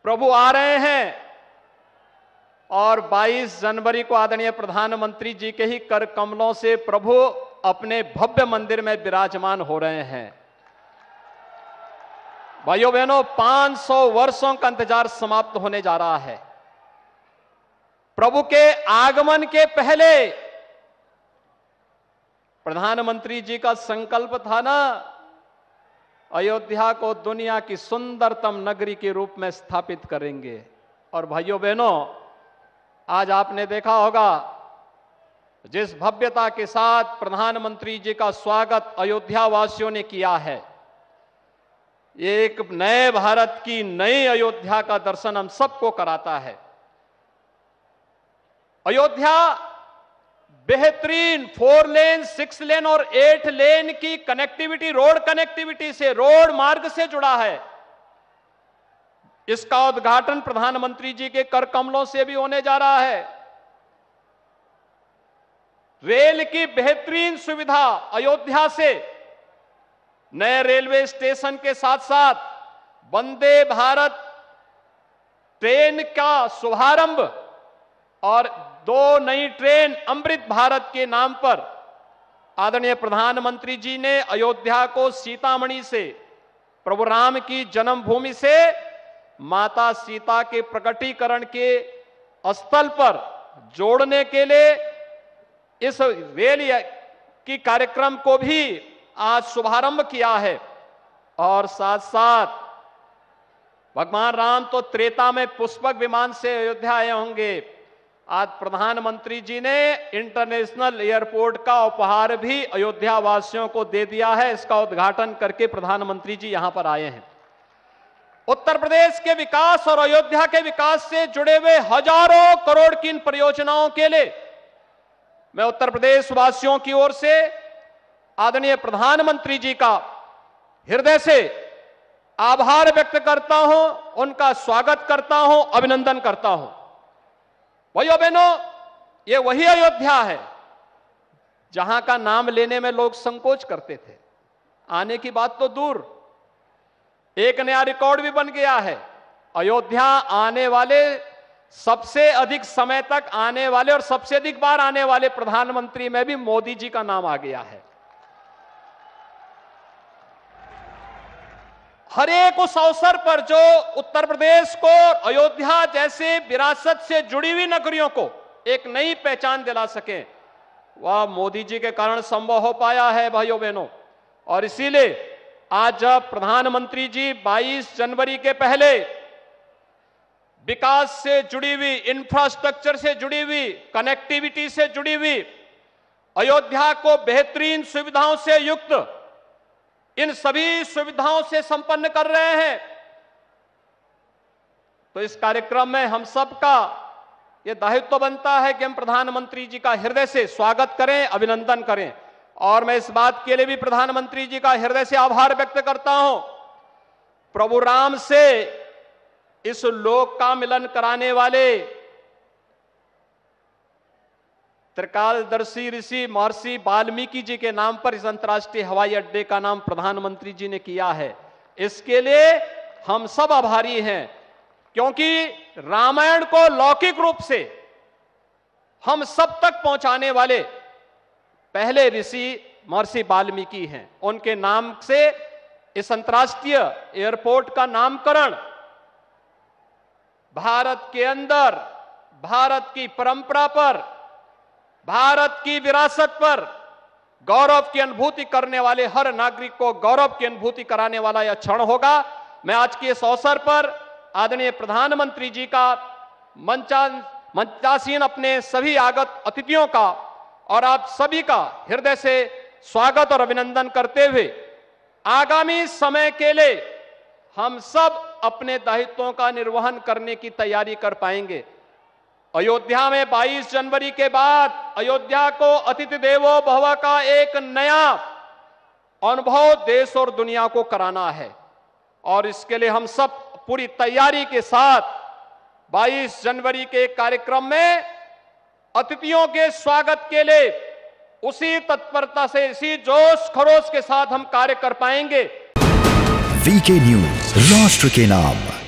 प्रभु आ रहे हैं और 22 जनवरी को आदरणीय प्रधानमंत्री जी के ही कर कमलों से प्रभु अपने भव्य मंदिर में विराजमान हो रहे हैं। भाइयों बहनों, 500 वर्षों का इंतजार समाप्त होने जा रहा है। प्रभु के आगमन के पहले प्रधानमंत्री जी का संकल्प था ना, अयोध्या को दुनिया की सुंदरतम नगरी के रूप में स्थापित करेंगे। और भाइयों बहनों, आज आपने देखा होगा जिस भव्यता के साथ प्रधानमंत्री जी का स्वागत अयोध्या वासियों ने किया है, ये एक नए भारत की नई अयोध्या का दर्शन हम सबको कराता है। अयोध्या बेहतरीन 4 लेन, 6 लेन और 8 लेन की कनेक्टिविटी, रोड कनेक्टिविटी से, रोड मार्ग से जुड़ा है। इसका उद्घाटन प्रधानमंत्री जी के कर कमलों से भी होने जा रहा है। रेल की बेहतरीन सुविधा, अयोध्या से नए रेलवे स्टेशन के साथ साथ वंदे भारत ट्रेन का शुभारंभ और 2 नई ट्रेन अमृत भारत के नाम पर आदरणीय प्रधानमंत्री जी ने अयोध्या को सीतामढ़ी से, प्रभु राम की जन्मभूमि से माता सीता के प्रकटीकरण के स्थल पर जोड़ने के लिए इस रेल की कार्यक्रम को भी आज शुभारंभ किया है। और साथ साथ भगवान राम तो त्रेता में पुष्पक विमान से अयोध्या आए होंगे, आज प्रधानमंत्री जी ने इंटरनेशनल एयरपोर्ट का उपहार भी अयोध्या वासियों को दे दिया है। इसका उद्घाटन करके प्रधानमंत्री जी यहां पर आए हैं। उत्तर प्रदेश के विकास और अयोध्या के विकास से जुड़े हुए हजारों करोड़ की इन परियोजनाओं के लिए मैं उत्तर प्रदेश वासियों की ओर से आदरणीय प्रधानमंत्री जी का हृदय से आभार व्यक्त करता हूं, उनका स्वागत करता हूं, अभिनंदन करता हूं। भाइयों बहनों, ये वही अयोध्या है जहां का नाम लेने में लोग संकोच करते थे। आने की बात तो दूर, एक नया रिकॉर्ड भी बन गया है। अयोध्या आने वाले, सबसे अधिक समय तक आने वाले और सबसे अधिक बार आने वाले प्रधानमंत्री में भी मोदी जी का नाम आ गया है। हर एक उस अवसर पर जो उत्तर प्रदेश को अयोध्या जैसे विरासत से जुड़ी हुई नगरियों को एक नई पहचान दिला सके, वह मोदी जी के कारण संभव हो पाया है भाइयों बहनों। और इसीलिए आज जब प्रधानमंत्री जी 22 जनवरी के पहले विकास से जुड़ी हुई, इंफ्रास्ट्रक्चर से जुड़ी हुई, कनेक्टिविटी से जुड़ी हुई अयोध्या को बेहतरीन सुविधाओं से युक्त, इन सभी सुविधाओं से संपन्न कर रहे हैं, तो इस कार्यक्रम में हम सबका यह दायित्व बनता है कि हम प्रधानमंत्री जी का हृदय से स्वागत करें, अभिनंदन करें। और मैं इस बात के लिए भी प्रधानमंत्री जी का हृदय से आभार व्यक्त करता हूं, प्रभु राम से इस लोक का मिलन कराने वाले त्रिकालदर्शी ऋषि महर्षि वाल्मीकि जी के नाम पर इस अंतर्राष्ट्रीय हवाई अड्डे का नाम प्रधानमंत्री जी ने किया है। इसके लिए हम सब आभारी हैं, क्योंकि रामायण को लौकिक रूप से हम सब तक पहुंचाने वाले पहले ऋषि महर्षि वाल्मीकि हैं। उनके नाम से इस अंतर्राष्ट्रीय एयरपोर्ट का नामकरण भारत के अंदर, भारत की परंपरा पर, भारत की विरासत पर गौरव की अनुभूति करने वाले हर नागरिक को गौरव की अनुभूति कराने वाला यह क्षण होगा। मैं आज के इस अवसर पर आदरणीय प्रधानमंत्री जी का, मंचासीन अपने सभी आगत अतिथियों का और आप सभी का हृदय से स्वागत और अभिनंदन करते हुए आगामी समय के लिए हम सब अपने दायित्वों का निर्वहन करने की तैयारी कर पाएंगे। अयोध्या में 22 जनवरी के बाद अयोध्या को अतिथि देवो भव का एक नया अनुभव देश और दुनिया को कराना है, और इसके लिए हम सब पूरी तैयारी के साथ 22 जनवरी के कार्यक्रम में अतिथियों के स्वागत के लिए उसी तत्परता से, इसी जोश खरोश के साथ हम कार्य कर पाएंगे। वीके न्यूज, राष्ट्र के नाम।